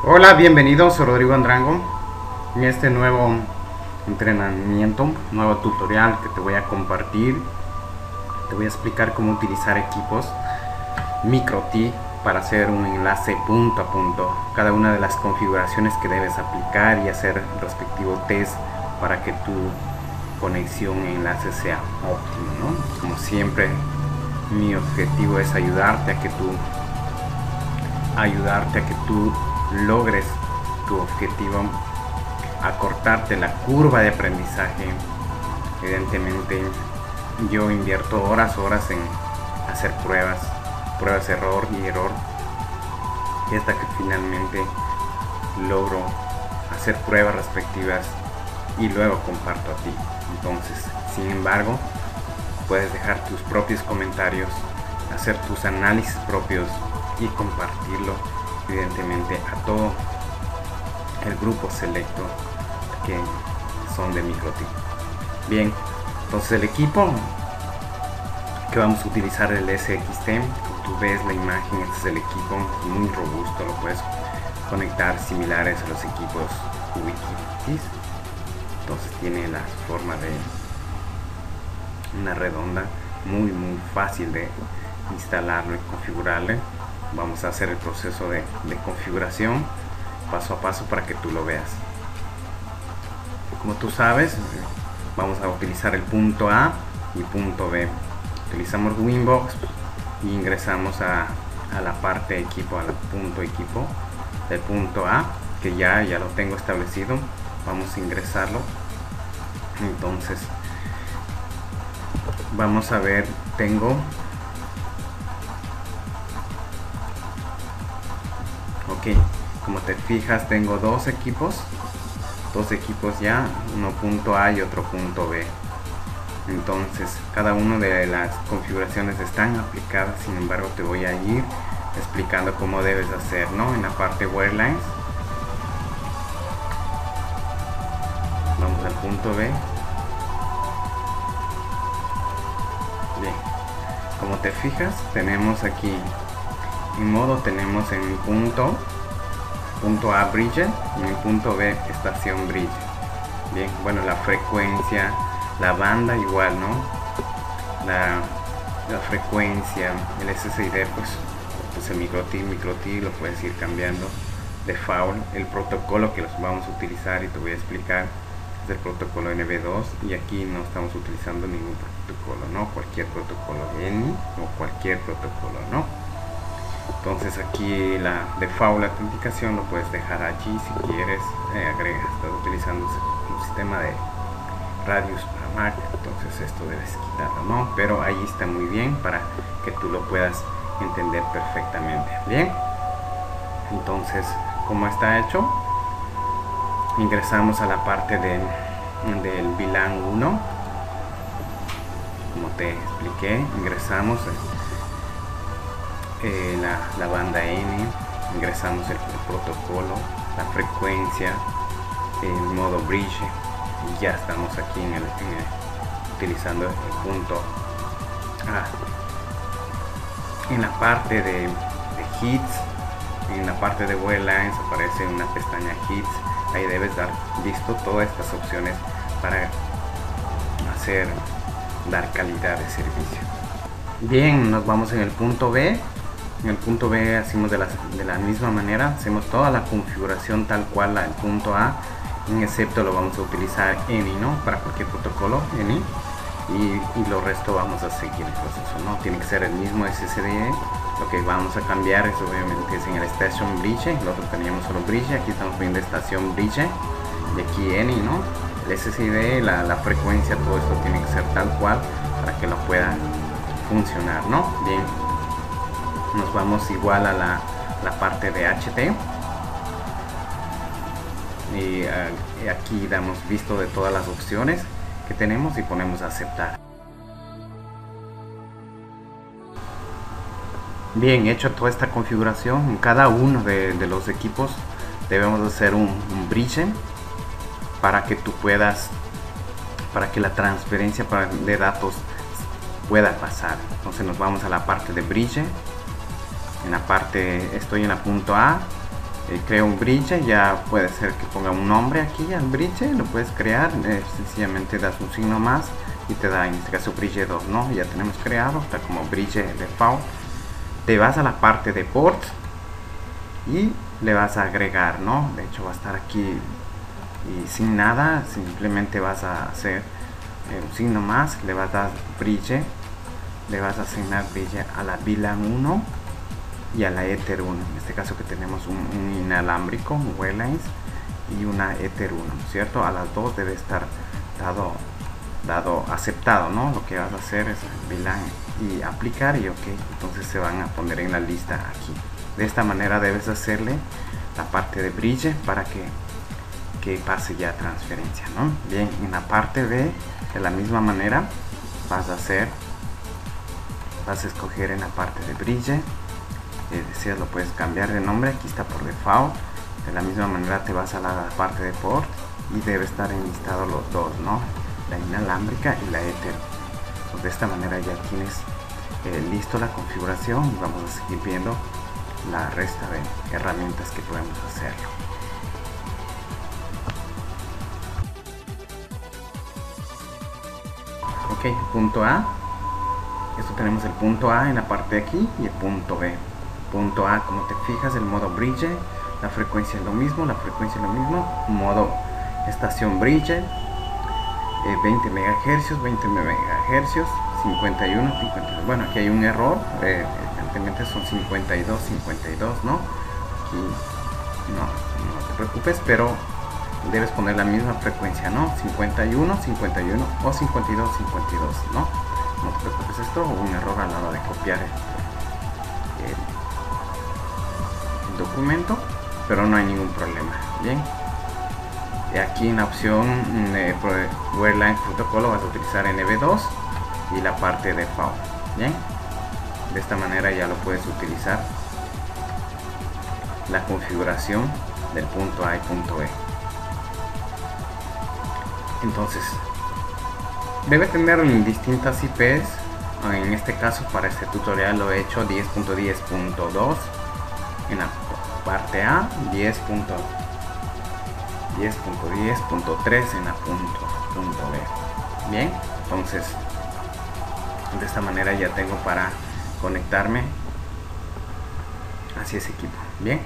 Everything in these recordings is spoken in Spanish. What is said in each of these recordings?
Hola, bienvenidos, soy Rodrigo Andrango en este nuevo entrenamiento, nuevo tutorial que te voy a compartir. Te voy a explicar cómo utilizar equipos MikroTik para hacer un enlace punto a punto, cada una de las configuraciones que debes aplicar y hacer el respectivo test para que tu conexión e enlace sea óptimo, ¿no? Como siempre, mi objetivo es ayudarte a que tú logres tu objetivo, acortarte la curva de aprendizaje. Evidentemente yo invierto horas en hacer pruebas, error y error, y hasta que finalmente logro hacer pruebas respectivas y luego comparto a ti. Entonces, sin embargo, puedes dejar tus propios comentarios, hacer tus análisis propios y compartirlo evidentemente a todo el grupo selecto que son de MikroTik. Bien, entonces el equipo que vamos a utilizar, el SXT, como tú ves la imagen, este es el equipo muy robusto, lo puedes conectar similares a los equipos Ubiquiti. Entonces tiene la forma de una redonda, muy fácil de instalarlo y configurarle. Vamos a hacer el proceso de configuración paso a paso para que tú lo veas. Como tú sabes, vamos a utilizar el punto A y punto B. Utilizamos Winbox y ingresamos a la parte equipo, al punto equipo del punto A, que ya lo tengo establecido. Vamos a ingresarlo. Entonces vamos a ver, como te fijas, tengo dos equipos ya, uno punto A y otro punto B. Entonces cada una de las configuraciones están aplicadas, sin embargo te voy a ir explicando cómo debes hacer, ¿no? En la parte Wirelines vamos al punto B. Bien, como te fijas, tenemos aquí en modo, tenemos en mi punto A bridge y en el punto B estación bridge. Bien, bueno, la frecuencia, la banda igual, ¿no? La frecuencia, el SSID, pues el MikroTik lo puedes ir cambiando default. El protocolo que los vamos a utilizar y te voy a explicar es el protocolo NB2, y aquí no estamos utilizando ningún protocolo, ¿no? Cualquier protocolo ENI o cualquier protocolo, ¿no? Entonces aquí la default, la autenticación, lo puedes dejar allí si quieres. Agregas, estás utilizando un sistema de radius para Mac, entonces esto debes quitarlo, ¿no? Pero ahí está muy bien para que tú lo puedas entender perfectamente. Bien, entonces, como está hecho, ingresamos a la parte del VLAN 1. Como te expliqué, ingresamos la banda N, ingresamos el protocolo, la frecuencia, el modo bridge, y ya estamos aquí utilizando el punto A. En la parte de hits, en la parte de Wirelines aparece una pestaña hits. Ahí debes dar listo todas estas opciones para dar calidad de servicio. Bien, nos vamos en el punto B. En el punto B hacemos de la misma manera, hacemos toda la configuración tal cual el punto A, excepto lo vamos a utilizar ENI, ¿no? Para cualquier protocolo ENI, y lo resto vamos a seguir el proceso, ¿no? Tiene que ser el mismo SSD. Lo que vamos a cambiar es obviamente en el Station Bridge. El otro teníamos solo Bridge, aquí estamos viendo estación Bridge y aquí ENI, ¿no? El SSD, la frecuencia, todo esto tiene que ser tal cual para que lo pueda funcionar, ¿no? Bien, nos vamos igual a la parte de HT, y aquí damos visto de todas las opciones que tenemos y ponemos a aceptar. Bien, hecho toda esta configuración, en cada uno de los equipos debemos hacer un bridge para que la transferencia de datos pueda pasar. Entonces nos vamos a la parte de bridge. En la parte, estoy en la punto A, creo un bridge, ya puede ser que ponga un nombre aquí al bridge, lo puedes crear, sencillamente das un signo más y te da en este caso bridge 2, ¿no? Ya tenemos creado, está como bridge default. Te vas a la parte de port y le vas a agregar, ¿no? De hecho va a estar aquí y sin nada, simplemente vas a hacer un signo más, le vas a dar bridge, le vas a asignar bridge a la VLAN 1 y a la Ether 1, en este caso que tenemos un inalámbrico, un wireless y una Ether 1, ¿cierto? A las dos debe estar dado aceptado, ¿no? Lo que vas a hacer es VLAN y aplicar y ok, entonces se van a poner en la lista aquí. De esta manera debes hacerle la parte de bridge para que pase ya transferencia, ¿no? Bien, en la parte B de la misma manera vas a escoger en la parte de bridge, deseas lo puedes cambiar de nombre, aquí está por default. De la misma manera te vas a la parte de port y debe estar enlistado los dos, ¿no? La inalámbrica y la Ether. Pues de esta manera ya tienes listo la configuración y vamos a seguir viendo la resta de herramientas que podemos hacerlo. Ok, punto A. Esto tenemos el punto A en la parte de aquí y el punto B. Punto A, como te fijas, el modo bridge, la frecuencia es lo mismo, modo estación bridge, 20 MHz, 20 MHz, 51, 52. Bueno, aquí hay un error, evidentemente son 52, 52, ¿no? Aquí no te preocupes, pero debes poner la misma frecuencia, ¿no? 51, 51 o 52, 52, ¿no? No te preocupes, esto hubo un error a la hora de copiar el documento, pero no hay ningún problema. Bien, y aquí en la opción Wireline protocolo vas a utilizar NB2 y la parte de default. Bien, de esta manera ya lo puedes utilizar la configuración del punto A y punto B. Entonces debe tener distintas IPs. En este caso, para este tutorial lo he hecho 10.10.2 en la parte A, 10.10.3 en la punto B. Bien, entonces de esta manera ya tengo para conectarme hacia ese equipo. Bien,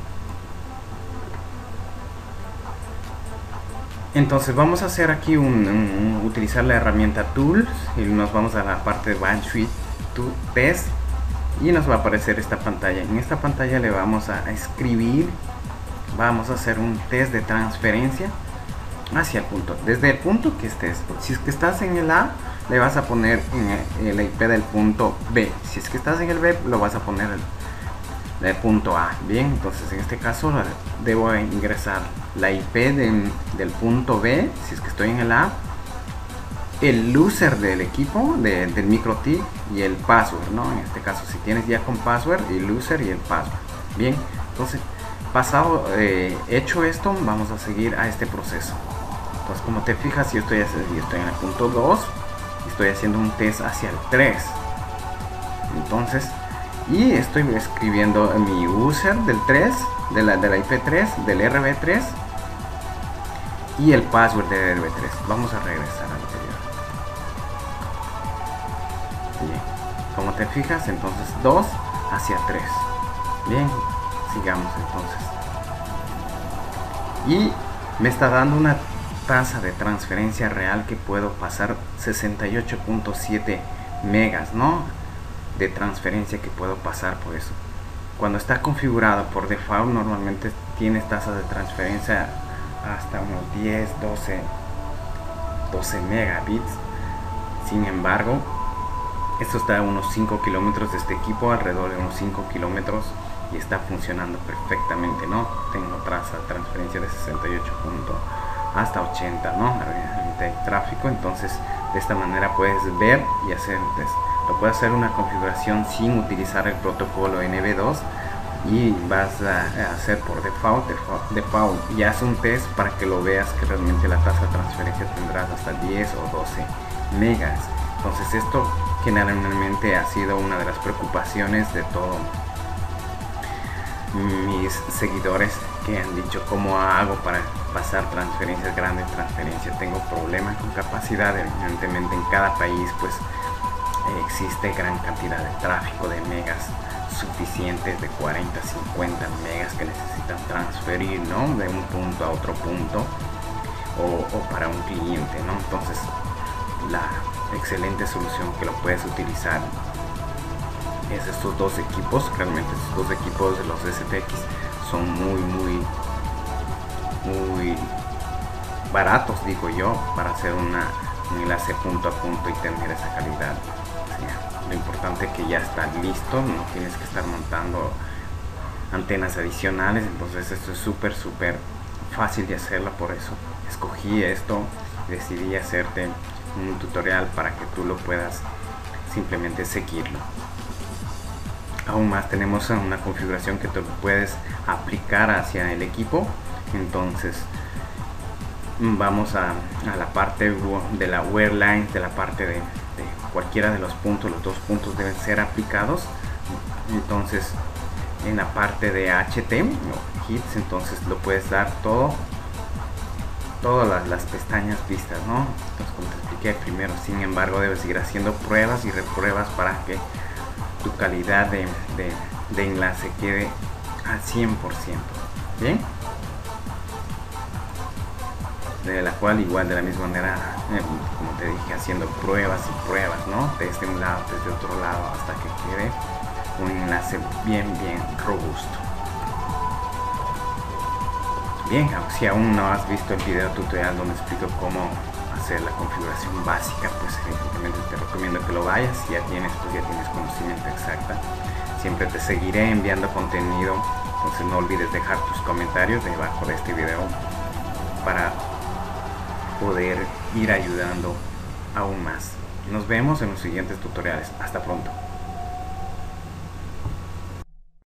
entonces vamos a hacer aquí utilizar la herramienta Tools y nos vamos a la parte de Bandwidth Test y nos va a aparecer esta pantalla. En esta pantalla le vamos a escribir, vamos a hacer un test de transferencia hacia el punto, desde el punto que estés. Si es que estás en el A, le vas a poner en el IP del punto B. Si es que estás en el B, lo vas a poner del punto A. Bien, entonces en este caso debo ingresar la IP del punto B, si es que estoy en el A, el user del equipo, del MikroTik y el password, ¿no? En este caso, si tienes ya con password, el user y el password. Bien, entonces hecho esto, vamos a seguir a este proceso. Entonces, como te fijas, yo estoy en el punto 2 y estoy haciendo un test hacia el 3. Entonces, y estoy escribiendo mi user del 3, de la IP3, del RB3 y el password del RB3. Vamos a regresar al anterior. Bien, como te fijas, entonces 2 hacia 3. Bien, sigamos entonces. Y me está dando una tasa de transferencia real que puedo pasar 68.7 megas, ¿no? De transferencia que puedo pasar por eso. Cuando está configurado por default, normalmente tienes tasas de transferencia hasta unos 10, 12 megabits. Sin embargo, esto está a unos 5 kilómetros de este equipo, alrededor de unos 5 kilómetros, y está funcionando perfectamente, ¿no? Tengo tasa de transferencia de 68 hasta 80, ¿no? Hay tráfico, entonces de esta manera puedes ver y hacer un test. Lo puedes hacer una configuración sin utilizar el protocolo NB2 y vas a hacer por default y haz un test para que lo veas que realmente la tasa de transferencia tendrás hasta 10 o 12 megas. Entonces esto generalmente ha sido una de las preocupaciones de mis seguidores que han dicho cómo hago para pasar transferencias, grandes transferencias. Tengo problemas con capacidad, evidentemente en cada país pues existe gran cantidad de tráfico de megas suficientes, de 40, 50 megas que necesitan transferir, ¿no? De un punto a otro punto o para un cliente, ¿no? Entonces la excelente solución que lo puedes utilizar es estos dos equipos. Realmente estos dos equipos de los STX son muy baratos, digo yo, para hacer un enlace punto a punto y tener esa calidad. Sí, lo importante es que ya está listo, no tienes que estar montando antenas adicionales. Entonces esto es súper fácil de hacerlo. Por eso escogí esto, decidí hacerte un tutorial para que tú lo puedas simplemente seguirlo. Aún más, tenemos una configuración que tú puedes aplicar hacia el equipo. Entonces vamos a la parte de la wear line, de la parte de cualquiera de los puntos. Los dos puntos deben ser aplicados. Entonces en la parte de HT o hits, entonces lo puedes dar todas las pestañas vistas, ¿no? Entonces, como te expliqué primero, sin embargo debes ir haciendo pruebas y repruebas para que tu calidad de enlace quede al 100%. Bien, de la cual igual de la misma manera, como te dije, haciendo pruebas y pruebas, ¿no? Desde un lado, desde otro lado, hasta que quede un enlace bien robusto. Bien, si aún no has visto el video tutorial donde explico cómo hacer la configuración básica, pues evidentemente te recomiendo que lo vayas. Si ya tienes, pues ya tienes conocimiento exacta. Siempre te seguiré enviando contenido, entonces no olvides dejar tus comentarios debajo de este video para poder ir ayudando aún más. Nos vemos en los siguientes tutoriales. Hasta pronto.